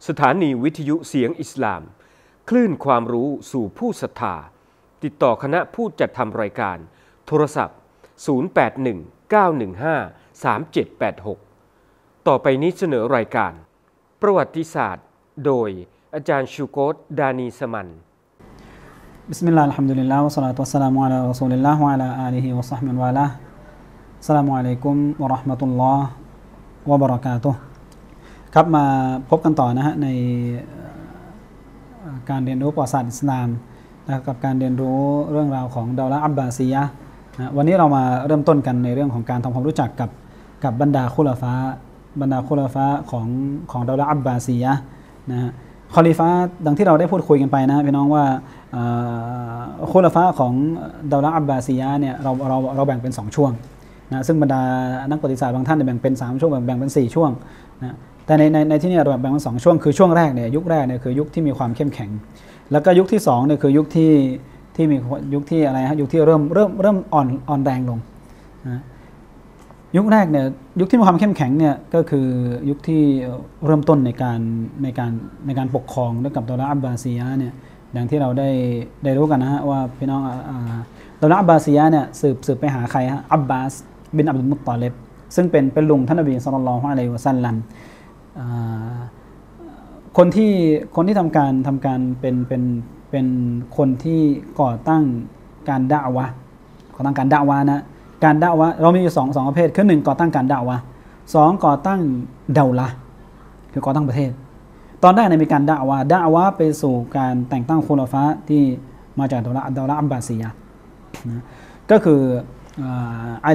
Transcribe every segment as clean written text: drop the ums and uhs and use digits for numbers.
สถานีวิทยุเสียงอิสลามคลื่นความรู้สู่ผู้ศรัทธาติดต่อคณะผู้จัดทำรายการโทรศัพท์0819153786ต่อไปนี้เสนอรายการประวัติศาสตร์โดยอาจารย์ชูโกตดานีสมันบิสมิลลาฮิรเราะห์มานิรเราะฮีมวะศอลาตุวัสสลามุอะลารอซูลิลลาฮ์วะอะลาอาลิฮิวะศอฮบิฮิวะละอัสสลามุอะลัยกุมวะเราะห์มะตุลลอฮ์วะบะเราะกาตุฮ์ครับมาพบกันต่อนะฮะในการเรียนรู้ประวัติศาสตร์อิสลามกับการเรียนรู้เรื่องราวของดาวละอับบาซียะห์นะวันนี้เรามาเริ่มต้นกันในเรื่องของการทำความรู้จักกับบรรดาคุลาฟะของดาวละอับบาซียะห์นะฮะคอลิฟะห์ดังที่เราได้พูดคุยกันไปนะพี่น้องว่าคุลาฟะของดาวละอับบาซียะห์เนี่ยเราแบ่งเป็น2ช่วงนะซึ่งบรรดานักประวัติศาสตร์บางท่านแบ่งเป็น3ช่วงแบ่งเป็น4ช่วงนะแต่ในที่นี้เราแบ่งเป็น2ช่วงคือช่วงแรกเนี่ยยุคแรกเนี่ยคือยุคที่มีความเข้มแข็งแล้วก็ยุคที่2เนี่ยคือยุคที่มียุคที่อะไรฮะยุคที่เริ่มอ่อนแรงลงนะยุคแรกเนี่ยยุคที่มีความเข้มแข็งเนี่ยก็คือยุคที่เริ่มต้นในการปกครองด้วยกับดาวละอับบาซียะห์เนี่ยอย่างที่เราได้รู้กันนะฮะว่าพี่น้องดาวละอับบาซียะห์เนี่ยสืบไปหาใครฮะอับบาสบินอับดุลมุตตอลิบซึ่งเป็นลุงท่านนบีศ็อลลัลลอฮุอะลัยฮิวะซัลลัมคนที่ทำการเป็นคนที่ก่อตั้งการดะอ์วะห์นะการดะอ์วะห์เรามีอยู่สองประเภทคือ1ก่อตั้งการดะอ์วะห์2ก่อตั้งเดาละห์คือก่อตั้งประเทศตอนแรกมีการดะอ์วะห์ไปสู่การแต่งตั้งคุลาฟะห์ที่มาจากดาวละอับบาซียะห์นะก็คืออา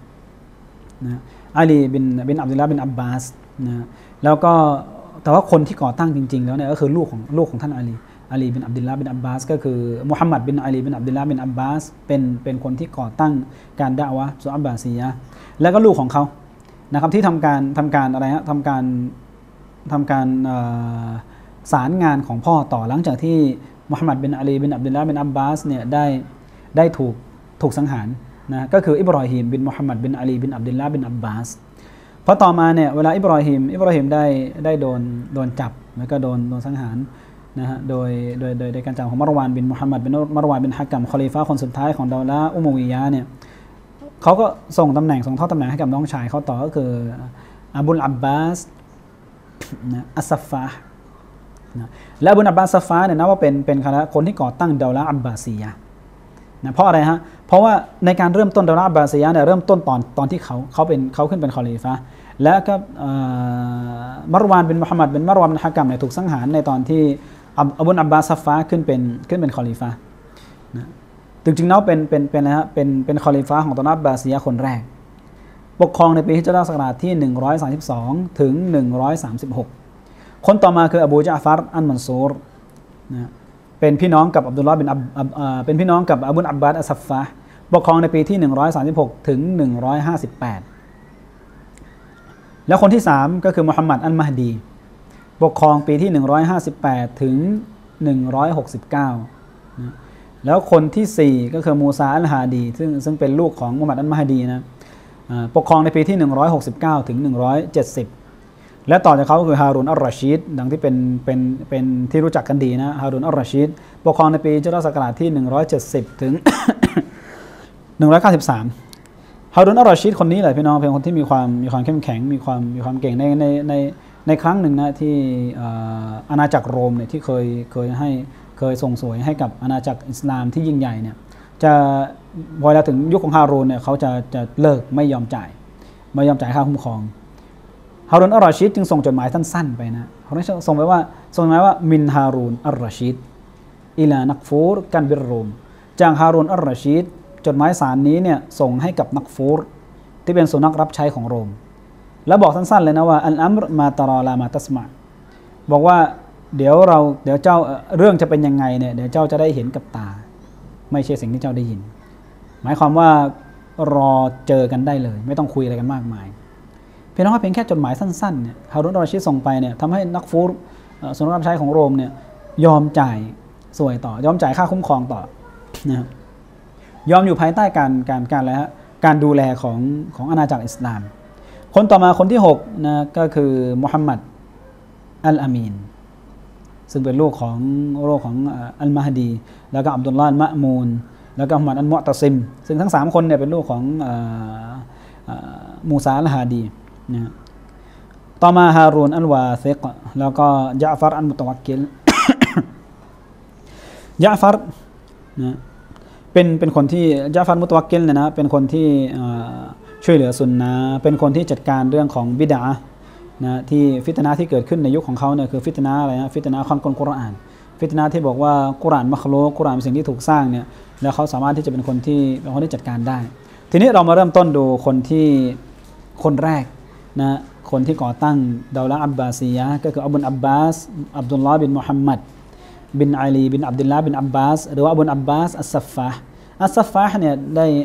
ลีบินอับดุลลาห์บินอับบาสนะแล้วก็แต่ว่าคนที่ก่อตั้งจริงๆแล้วเนี่ยก็คือลูกของท่านอาลีบินอับดุลลาห์บินอับบาสก็คือมุฮัมมัดบินอาลีบินอับดุลลาห์บินอับบาสเป็นคนที่ก่อตั้งการดะอ์วะห์สู่อับบาซียะห์แล้วก็ลูกของเขานะครับที่ทำการอะไรฮะทำการสารงานของพ่อต่อหลังจากที่มุฮัมมัดบินอาลีบินอับดุลลาห์บินอับบาสเนี่ยได้ถูกสังหารนะก็คืออิบรอฮีมบินมุฮัมมัดบินอาลีบินอับดุลลาห์บินอับบาสเพราะต่อมาเนี่ยเวลาอิบรอฮีมได้โดนจับแล้วก็โดนสังหารนะฮะโดยการจับของมารวานบินมุฮัมมัดบินมารวานบินฮะกัมคอลิฟะห์คนสุดท้ายของดาวละอุมัวิยะห์เนี่ยเขาก็ส่งทอดตำแหน่งให้กับน้องชายเขาต่อก็คืออบุลอับบาสนะอัสซัฟฟาห์นะและอบุลอับบาสซัฟฟาห์เนี่ยนับว่าเป็นคนที่ก่อตั้งดาวละอับบาซียะห์นะเพราะอะไรฮะเพราะว่าในการเริ่มต้นดาวละอับบาซียะห์เนี่ยเริ่มต้นตอนที่เขาขึ้นเป็นคอลิฟะห์และก็มารวานบินมุฮัมมัดบินมารวานบินฮะกัมเนี่ยถูกสังหารในตอนที่อบุลอับบาสซัฟฟาห์ขึ้นเป็นคอลิฟะห์นะจริงๆแล้วเป็นอะไรฮะเป็นคอลิฟะห์ของดาวละอับบาซียะห์คนแรกปกครองในปีฮิจเราะห์ศักราชที่132ถึง136คนต่อมาคืออบูญะฟัรอันมันซูรนะเป็นพี่น้องกับอับดุลลอฮ์บินเป็นพี่น้องกับอบุลอับบาสอัสซัฟฟาห์ปกครองในปีที่136ถึง158แล้วคนที่3ก็คือมุฮัมมัดอัลมะฮดีปกครองปีที่158ถึง169นะแล้วคนที่4ก็คือมูซาอัลฮาดีซึ่งเป็นลูกของมุฮัมมัดอัลมะฮดีนะปกครองในปีที่169ถึง170และต่อจากเขาก็คือฮารุนอัลรอชีดดังที่เป็นที่รู้จักกันดีนะฮารุนอัลรอชีดปกครองในปีฮิจเราะห์ศักราชที่170ถึง193ฮารุนอัลรอชีดคนนี้แหละพี่น้องเป็นคนที่มีความเข้มแข็งมีความเก่งในครั้งหนึ่งนะที่อาณาจักรโรมเนี่ยที่เคยส่งสวยให้กับอาณาจักรอิสลามที่ยิ่งใหญ่เนี่ยจะพอเราถึงยุคของฮารุนเนี่ยเขาจะเลิกไม่ยอมจ่ายค่าคุ้มครองฮารุนอัลรอชีดจึงส่งจดหมายสั้นๆไปนะเขาส่งหมายว่ามินฮารุนอัลรอชีดอิลานักฟูรกันบิรโรมจากฮารุนอัลรอชีดจดหมายสารนี้เนี่ยส่งให้กับนักฟูรที่เป็นสุนัขรับใช้ของโรมแล้วบอกสั้นๆเลยนะว่าอัลอัมรมาตารอลามาตัสมาบอกว่าเดี๋ยวเจ้าเรื่องจะเป็นยังไงเนี่ยเดี๋ยวเจ้าจะได้เห็นกับตาไม่ใช่สิ่งที่เจ้าได้ยินหมายความว่ารอเจอกันได้เลยไม่ต้องคุยอะไรกันมากมายเพียงแค่จดหมายสั้นๆเนี่ยฮารุนอัลรอชีดส่งไปเนี่ยทำให้นักฟูรสุนัขรับใช้ของโรมเนี่ยยอมจ่ายสวยต่อยอมจ่ายค่าคุ้มครองต่อนะครับยอมอยู่ภายใต้การอะไรฮะการดูแลของอาณาจักรอิสลามคนต่อมาคนที่6นะก็คือมุฮัมมัดอัลอามีนซึ่งเป็นลูกของอัลมาฮดีแล้วก็อับดุลลาห์อัลมะมูนแล้วก็มุฮัมมัดอัลมุอ์ตะซิมซึ่งทั้ง3คนเนี่ยเป็นลูกของมูซาอัลฮาดีนะต่อมาฮารูนอัลวาซิกแล้วก็ญะฟัรอัลมุตะวักกิล ญะฟัรนะเป็นคนที่ญะฟัรมุตะวักกิลเนี่ยนะเป็นคนที่ช่วยเหลือสุนนะเป็นคนที่จัดการเรื่องของบิดอะห์นะที่ฟิตนะห์ที่เกิดขึ้นในยุคของเขาเนี่ยคือฟิตนะห์อะไรนะฟิตนะห์คัลกุลกุรอานฟิตนะห์ที่บอกว่ากุรอานมัคลุกกุรอานเป็นสิ่งที่ถูกสร้างเนี่ยแล้วเขาสามารถที่จะเป็นคนที่จัดการได้ทีนี้เรามาเริ่มต้นดูคนแรกนะคนที่ก่อตั้งดาวละอับบาซียะห์ก็คืออับุลอับบาสอับดุลลอฮ์บินมุฮัมมัดบินอาลีบินอับดุลลาห์บินอับบาสหรือว่าอับุลอับบาสอัสซัฟฟาห์เนี่ย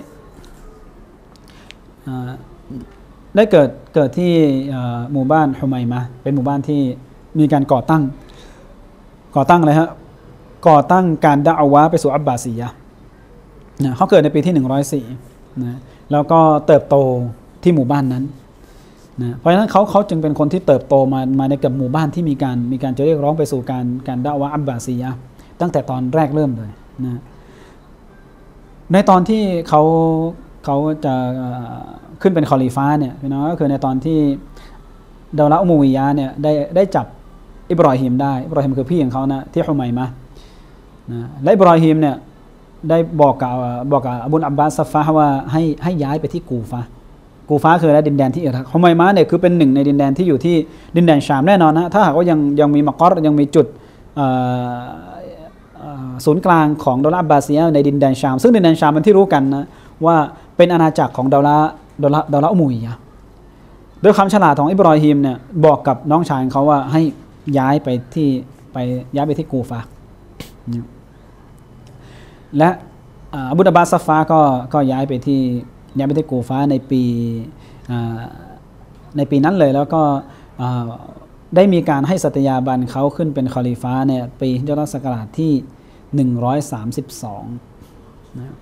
ได้เกิดที่หมู่บ้านฮุมัยมะห์เป็นหมู่บ้านที่มีการก่อตั้งอะไรฮะก่อตั้งการดะอ์วะห์ไปสู่อับบาซียะห์นะเขาเกิดในปีที่104นะแล้วก็เติบโตที่หมู่บ้านนั้นนะเพราะฉะนั้นเขาจึงเป็นคนที่เติบโตมาในกับหมู่บ้านที่มีการจะเรียกร้องไปสู่การดะอ์วะห์อับบาซียะห์ตั้งแต่ตอนแรกเริ่มเลยนะในตอนที่เขาจะขึ้นเป็นคอลีฟะห์เนี่ยพี่น้องก็คือในตอนที่ดาวละอุมัยยะห์เนี่ยได้จับอิบรอฮีมได้อิบรอฮีมคือพี่ของเขานะที่ฮุมัยมะห์นะและอิบรอฮีมเนี่ยได้บอกกับอับุลอับบาสซัฟฟาห์ว่าให้ย้ายไปที่กูฟะคือและดินแดนที่อิรักฮุมัยมะห์เนี่ยคือเป็นหนึ่งในดินแดนที่อยู่ที่ดินแดนชามแน่นอนนะถ้าหากว่ายังมีมะกอรยังมีจุดศูนย์กลางของดาวละอับบาซียะห์ในดินแดนชามซึ่งดินแดนชามมันที่รู้กันนะว่าเป็นอาณาจักรของดาวละอุมัยยะห์ด้วยความฉลาดของอิบรอฮีมเนี่ยบอกกับน้องชายของเขาว่าให้ย้ายไปที่กูฟะและอับุลอับบาสซัฟฟาห์ก็ย้ายไปที่กูฟะในปีนั้นเลยแล้วก็ได้มีการให้สัตยาบันเขาขึ้นเป็นคอลิฟะห์เนี่ยปีฮิจเราะห์ศักราชที่132นะ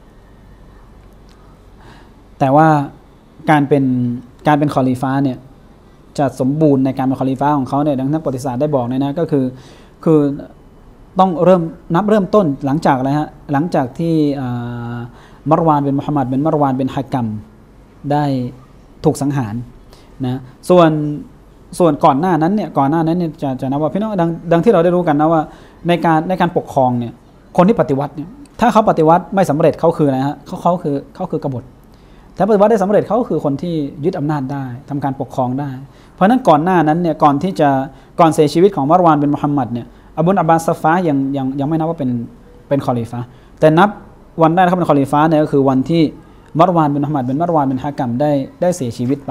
แต่ว่าการเป็นคอลิฟะห์เนี่ยจะสมบูรณ์ในการเป็นคอลิฟะห์ของเขาเนี่ยดังนักประวัติศาสตร์ได้บอกเนี่ยนะก็คือต้องเริ่มต้นหลังจากอะไรฮะหลังจากที่มารวานเป็นมุฮัมมัดเป็นมารวานเป็นฮะกัมได้ถูกสังหารนะส่วนก่อนหน้านั้นเนี่ยจะนับว่าพี่น้องดังที่เราได้รู้กันนะว่าในการปกครองเนี่ยคนที่ปฏิวัติเนี่ยถ้าเขาปฏิวัติไม่สำเร็จเขาคืออะไรฮะเขาคือกบฏถ้าปฏิวัติได้สำเร็จเขาคือคนที่ยึดอำนาจได้ทำการปกครองได้เพราะฉะนั้นก่อนหน้านั้นเนี่ยก่อนเสียชีวิตของมารวานเป็นมุฮัมมัดเนี่ยอับุลอับบาสซัฟฟาห์ยังไม่นับว่าเป็นคอลิฟะห์แต่นับวันได้เขาเป็นคอลิฟะห์เนี่ยก็คือวันที่มารวานเป็นมุฮัมมัดเป็นมารวานเป็นฮะกัมได้เสียชีวิตไป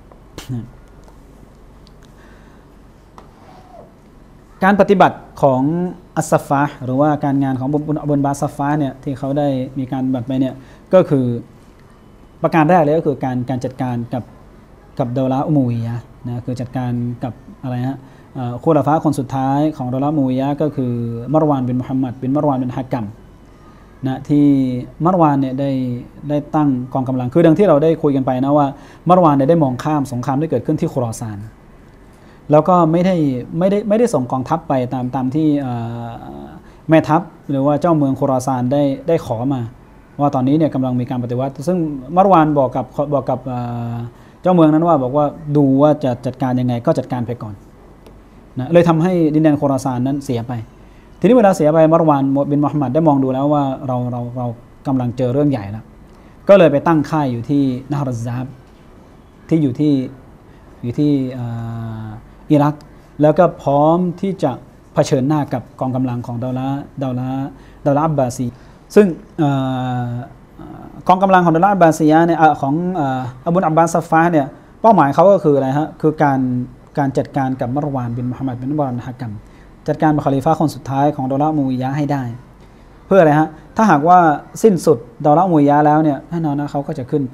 การปฏิบัติของอัสซัฟฟาห์หรือว่าการงานของอับุลบาสซัฟฟาห์เนี่ยที่เขาได้มีการบัตรไปเนี่ยก็คือประการแรกเลยก็คือการจัดการกับดาวละอุมัยยะห์นะคือจัดการกับอะไรฮะคุลาฟะคนสุดท้ายของดาวละอุมัยยะห์ก็คือมารวานเป็นมุฮัมมัดเป็นมารวานเป็นฮะกัมนะที่มารวานเนี่ยได้ตั้งกองกำลังคือดังที่เราได้คุยกันไปนะว่ามารวานเนี่ยได้มองข้ามสงครามที่เกิดขึ้นที่คุรอซานแล้วก็ไม่ได้ส่งกองทัพไปตามที่แม่ทัพหรือว่าเจ้าเมืองคุรอซานได้ขอมาว่าตอนนี้เนี่ยกำลังมีการปฏิวัติซึ่งมารวานบอกกับเจ้าเมืองนั้นว่าบอกว่าดูว่าจะจัดการยังไงก็จัดการไปก่อนนะเลยทำให้ดินแดนคุรอซานนั้นเสียไปทีนี้เวลาเสียไปมารวานบินมุฮัมมัดได้มองดูแล้วว่าเรากำลังเจอเรื่องใหญ่แล้วก็เลยไปตั้งค่ายอยู่ที่นะฮ์รัซซาบที่อยู่ที่อิรักแล้วก็พร้อมที่จะเผชิญหน้ากับกองกำลังของดาวละอับบาซีซึ่งกองกำลังของดาวละอับบาซียะห์เนี่ยของอับุลอับบาสซัฟฟาห์เนี่ยเป้าหมายเขาก็คืออะไรฮะคือการจัดการกับมารวานบินมุฮัมมัดบินมารวานฮะกัมจัดการเป็นคอลิฟะห์คนสุดท้ายของดาวละอุมัยยะห์ให้ได้เพื่ออะไรฮะถ้าหากว่าสิ้นสุดดาวละอุมัยยะห์แล้วเนี่ยแน่นอนนะเขาก็จะขึ้น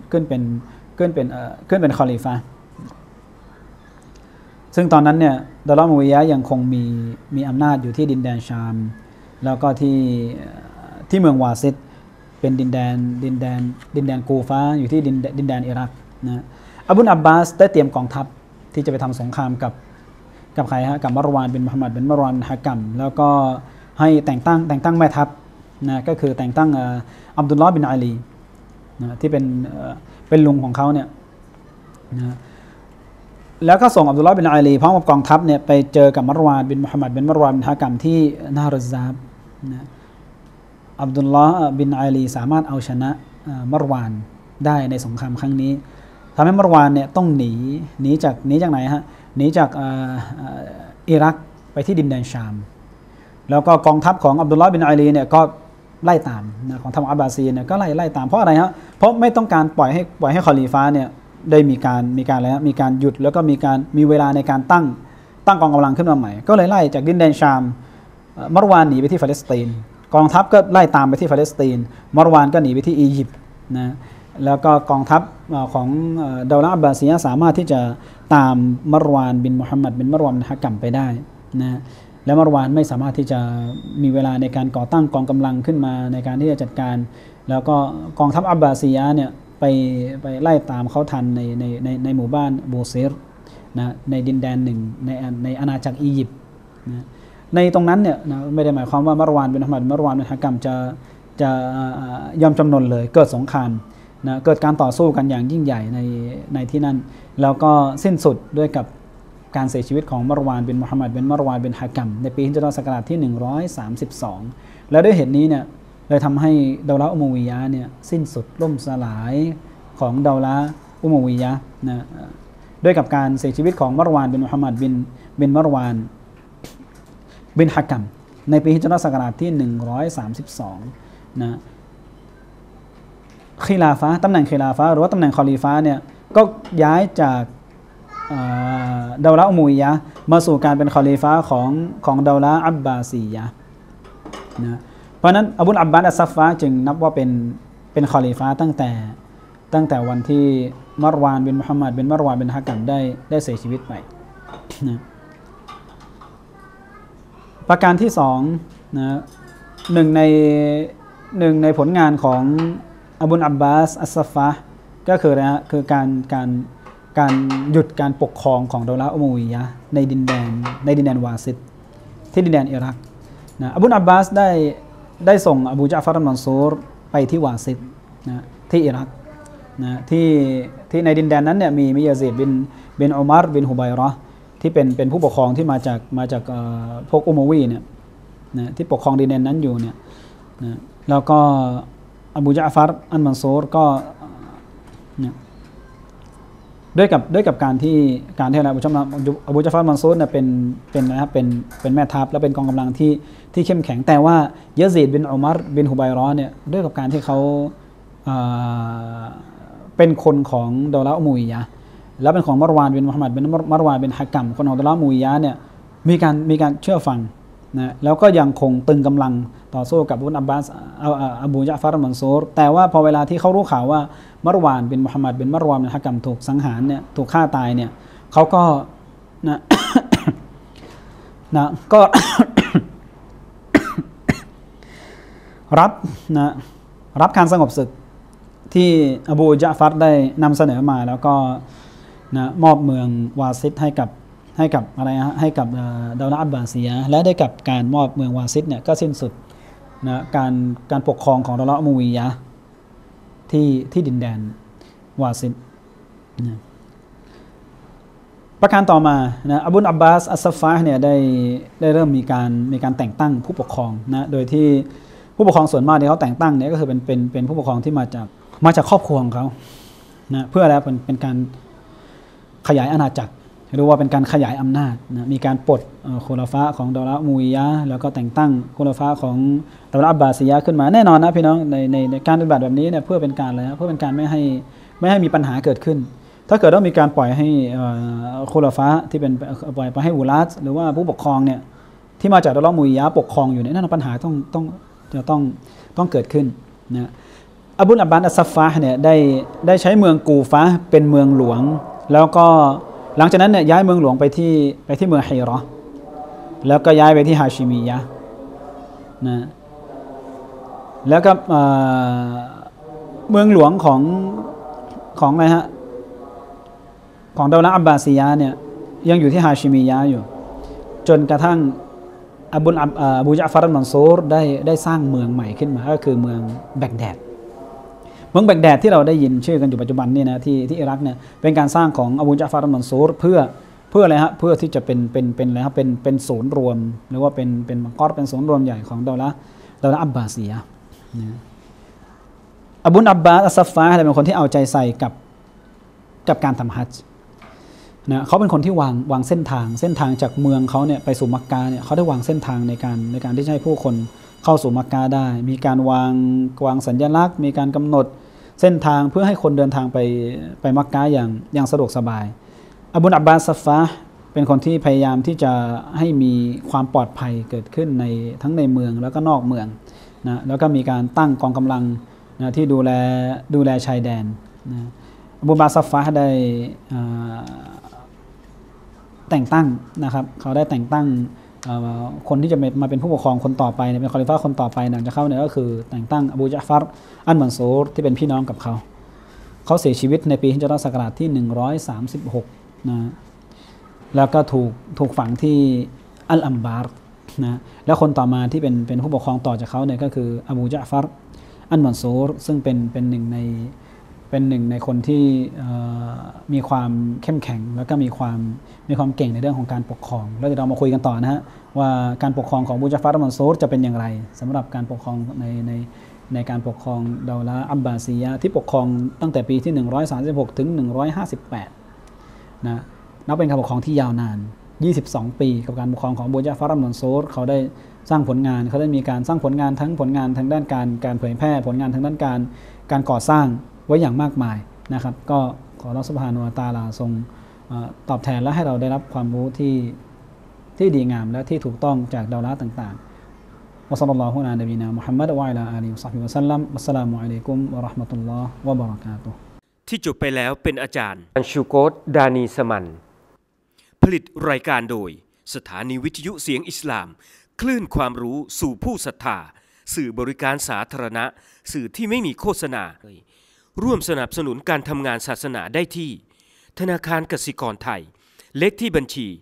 เป็นคอลิฟะห์ซึ่งตอนนั้นเนี่ยดาวละอุมัยยะห์ยังคงมีอำนาจอยู่ที่ดินแดนชามแล้วก็ที่เมืองวาซิดเป็นดินแดนกูฟะอยู่ที่ดินแดนอิรักนะอับุลอับบาสได้เตรียมกองทัพที่จะไปทำสงครามกับใครฮะกับมารวานบินมุฮัมมัดบินมารวานฮะกัมแล้วก็ให้แต่งตั้งแม่ทัพนะก็คือแต่งตั้งอับดุลลอฮ์บินอาลีนะที่เป็นลุงของเขาเนี่ยนะแล้วก็ส่งอับดุลลอฮ์บินอาลีพร้อมกับกองทัพเนี่ยไปเจอกับมารวานบินมุฮัมมัดบินมารวานบินฮะกัมที่นารุซซาบนะอับดุลลอฮ์บินอาลีสามารถเอาชนะมารวานได้ในสงครามครั้งนี้ทำให้มารวานเนี่ยต้องหนีจากไหนฮะหนีจากอิรักไปที่ดินแดนชามแล้วก็กองทัพของอับดุลลอฮ์บินอาลีเนี่ยก็ไล่ตามนะของทัพอับบาซีเนี่ยก็ไล่ตามเพราะอะไรฮะเพราะไม่ต้องการปล่อยให้คอลีฟาเนี่ยได้มีการอะไรฮะมีการหยุดแล้วก็มีเวลาในการตั้งกองกำลังขึ้นมาใหม่ก็เลยไล่จากดินแดนชามมารวานหนีไปที่ปาเลสไตน์กองทัพก็ไล่ตามไปที่ปาเลสไตน์มารวานก็หนีไปที่อียิปต์นะแล้วก็กองทัพของดาวละอับบาซียะห์สามารถที่จะตามมารวานบินมุฮัมมัดบินมารวานบินฮะกัมไปได้นะและมารวานไม่สามารถที่จะมีเวลาในการก่อตั้งกองกำลังขึ้นมาในการที่จะจัดการแล้วก็กองทัพอับบาซียะห์เนี่ยไปไล่ตามเขาทันในหมู่บ้านบูเซรนะในดินแดนหนึ่งในอาณาจักรอียิปต์นะในตรงนั้นเนี่ยนะไม่ได้หมายความว่ามารวานบินมุฮัมมัดบินมารวานบินฮะกัมจะยอมจำนนเลยเกิดสงครามนะเกิดการต่อสู้กันอย่างยิ่งใหญ่ในที่นั่นแล้วก็สิ้นสุดด้วยกับการเสียชีวิตของมารวานบินมุฮัมมัดบินมารวานบินฮะกัมในปีฮิจเราะห์ศักราชที่132แล้วด้วยเหตุนี้เนี่ยเลยทำให้ดาวละอุมัวิยะห์เนี่ยสิ้นสุดล่มสลายของดาวละอุมัวิยะห์นะด้วยกับการเสียชีวิตของมารวานบินมุฮัมมัดบินมารวานบินฮะกัมในปีฮิจเราะห์ศักราชที่132นะคิลาฟะห์ตำแหน่งคิลาฟะห์หรือว่าตำแหน่งคอลีฟะห์เนี่ยก็ย้ายจากดาวละอุมัวิยะห์มาสู่การเป็นคอลีฟะห์ของดาวละอับบาซียะห์นะเพราะนั้นอบูลอับบาสอัสซัฟฟาจึงนับว่าเป็นคอลีฟะห์ตั้งแต่วันที่มารวานบินมุฮัมมัดบินมารวานบินฮะกัมได้เสียชีวิตไปนะประการที่สองนะหนึ่งในผลงานของอบูลอับบาสอัสซัฟฟาก็คือนะคือการหยุดการปกครองของดาวละอุมัวิยะห์ในดินแดนวาซิดที่ดินแดนอิรักนะอบูลอับบาสได้ส่งอบูญะฟาร์มันซูรไปที่วาซิดนะที่อิรักนะที่ในดินแดนนั้นเนี่ยมียะซีดบินอุมัรบินฮุบัยเราะห์ที่เป็นผู้ปกครองที่มาจากพวกอุมัวีเนี่ยนะที่ปกครองดินแดนนั้นอยู่เนี่ยนะแล้วก็อบูญะฟาร์อันมันซูรก็เนี่ยด้วยกับการที่อะไรอบูญะฟาร์มันซูรเนี่ยเป็นนะครับเป็นแม่ทัพและเป็นกองกำลังที่เข้มแข็งแต่ว่ายะซีดบินอุมัรบินฮุบัยเราะห์เนี่ยด้วยกับการที่เขาเป็นคนของดาวละอุมัวิยะห์แล้วเป็นของมารวานบินมุฮัมมัดบินมารวานบินฮะกัมคนของดาวละอุมัวิยะห์เนี่ยมีการเชื่อฟังนะแล้วก็ยังคงตึงกำลังต่อสู้กับอบูญะฟาร์มันซูรแต่ว่าพอเวลาที่เขารู้ข่าวว่ามารวานบินมุฮัมมัดบินมารวานบินฮะกัมถูกสังหารเนี่ยถูกฆ่าตายเนี่ยเขาก็นะ นะก็ รับการสงบศึกที่อบูญะฟัรได้นำเสนอมาแล้วก็นะมอบเมืองวาซิดให้กับอะไรฮะให้กับดาวละอับบาซียะห์และได้กับการมอบเมืองวาซิดเนี่ยก็สิ้นสุดนะการปกครองของดาวละอุมัวิยะห์ที่ดินแดนวาซิดนะประการต่อมานะอบูลอับบาสอัสซัฟฟาห์เนี่ยได้เริ่มมีการแต่งตั้งผู้ปกครองนะโดยที่ผู้ปกครองส่วนมากที่เขาแต่งตั้งเนี่ยก็คือเป็นผู้ปกครองที่มาจากครอบครัวของเขานะเพื่ออะไรเป็นการขยายอาณาจักรหรือว่าเป็นการขยายอำนาจนะมีการปลดคุลาฟะของดาวละอุมัวิยะห์แล้วก็แต่งตั้งคุลาฟะของดาวละอับบาซียะห์ขึ้นมาแน่นอนนะพี่น้องในการปฏิบัติแบบนี้เนี่ยเพื่อเป็นการอะไรเพื่อเป็นการไม่ให้มีปัญหาเกิดขึ้นถ้าเกิดว่ามีการปล่อยให้คุลาฟะที่เป็นปล่อยไปให้อุลาตหรือว่าผู้ปกครองเนี่ยที่มาจากดาวละอุมัวิยะห์ปกครองอยู่เนี่ยนั่นปัญหาต้องเกิดขึ้นนะอบูลอับบาสอัสซัฟฟาห์เนี่ยได้ใช้เมืองกูฟะห์เป็นเมืองหลวงแล้วก็หลังจากนั้นเนี่ยย้ายเมืองหลวงไปที่เมืองฮิเราะห์แล้วก็ย้ายไปที่ฮาชิมียะห์นะแล้วก็เมืองหลวงของอะไรฮะของดาวละอับบาซียะห์เนี่ยยังอยู่ที่ฮาชิมียะห์อยู่จนกระทั่งอบูญะฟาร์มันซูรได้สร้างเมืองใหม่ขึ้นมาก็คือเมืองแบกแดดเมืองแบกแดดที่เราได้ยินชื่อกันอยู่ปัจจุบันนี่นะที่อิรักเนี่ยเป็นการสร้างของอบูญะฟาร์มันซูรเพื่ออะไรฮะเพื่อที่จะเป็นอะไรครับเป็นศูนย์รวมหรือว่าเป็นมังกรเป็นศูนย์รวมใหญ่ของดาวละอับบาซียะห์นะอบูอับบาสอัสซัฟฟาห์เป็นคนที่เอาใจใส่กับการทำฮัจญ์นะเขาเป็นคนที่วางเส้นทางจากเมืองเขาเนี่ยไปสู่มักกะเนี่ยเขาได้วางเส้นทางในการที่จะให้ผู้คนเข้าสู่มักกะได้มีการวางสัญลักษณ์มีการกำหนดเส้นทางเพื่อให้คนเดินทางไปมักกะอย่างสะดวกสบายอบูอับบาสอัสซัฟฟาห์เป็นคนที่พยายามที่จะให้มีความปลอดภัยเกิดขึ้นทั้งในเมืองแล้วก็นอกเมืองนะแล้วก็มีการตั้งกองกำลังนะที่ดูแลชายแดนนะอบูอับบาสอัสซัฟฟาห์ได้แต่งตั้งนะครับเขาได้แต่งตั้งคนที่จะมาเป็นผู้ปกครองคนต่อไปเป็นคอลิฟะห์คนต่อไปหลังจากเขาเนี่ยก็คือแต่งตั้งอบูญะฟัรอันมันซูรที่เป็นพี่น้องกับเขาเสียชีวิตในปีฮิจเราะห์ศักราชที่136นะแล้วก็ถูกฝังที่อัลอัมบาร์นะแล้วคนต่อมาที่เป็นผู้ปกครองต่อจากเขาเนี่ยก็คืออบูญะฟัรอันมันซูรซึ่งเป็นหนึ่งในคนที่มีความเข้มแข็งแล้วก็มีความเก่งในเรื่องของการปกครองแล้วเดี๋ยวเรามาคุยกันต่อนะฮะว่าการปกครองของบูญะฟัรอันมันซูรจะเป็นอย่างไรสำหรับการปกครองในการปกครองดาวละอับบาซียะห์ที่ปกครองตั้งแต่ปีที่136ถึง158นะนับเป็นการปกครองที่ยาวนาน22ปีกับการปกครองของบูญะฟัรอันมันซูรเขาได้สร้างผลงานเขาได้มีการสร้างผลงานทั้งผลงานทางด้านการเผยแพร่ผลงานทางด้านการก่อสร้างไว้อย่างมากมายนะครับก็ขออัลเลาะห์ซุบฮานะฮูวะตะอาลาทรงตอบแทนและให้เราได้รับความรู้ที่ดีงามและที่ถูกต้องจากดาวละต่างๆวะศ็อลลัลลอฮุอะลานบีนามุฮัมมัดวะอะลาอาลีฮิวะศอฮบิวะซัลลัมอัสสลามุอะลัยกุมวะเราะห์มะตุลลอฮ์วะบะเราะกาตุฮ์ที่จบไปแล้วเป็นอาจารย์ชูโกตดานีสมันผลิตรายการโดยสถานีวิทยุเสียงอิสลามคลื่นความรู้สู่ผู้ศรัทธาสื่อบริการสาธารณะสื่อที่ไม่มีโฆษณาร่วมสนับสนุนการทำงานศาสนาได้ที่ธนาคารกสิกรไทยเลขที่บัญชี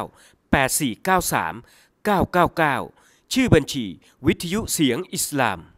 009 8493 999ชื่อบัญชีวิทยุเสียงอิสลาม